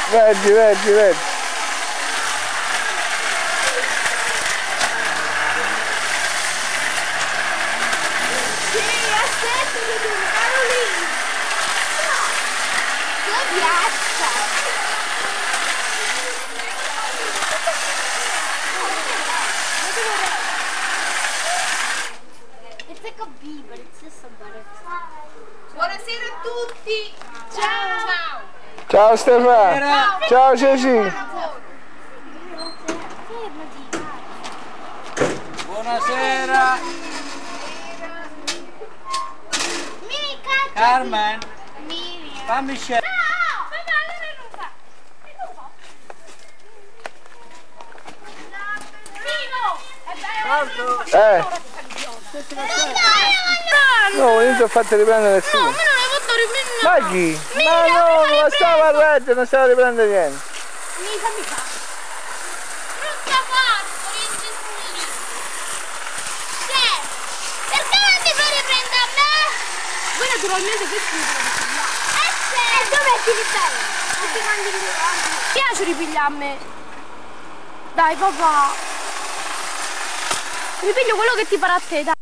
Vedi, vedi, vedi. Sì, aspetta che tu Carolina. Che piazza. It's like a bee, but it's just a butterfly. Buonasera a tutti. Ciao. Ciao. Ciao Stefano. Ciao Ceci. Buonasera. Carmen. Fammi scendere. No, non ti ho fatto riprendere nessuno. No, me non hai fatto riprendere. Ma chi? Ma no, non stava a letto, non stava a riprendere niente. Mica. Non sta fatto, lì. Perché non ti fai riprendere a me? Voi naturalmente questi mi sono ripigliati. E dove ti riprendi? Tutti quanti mi piace ripigliare a me. Dai papà. Ripiglio quello che ti pare a te, dai.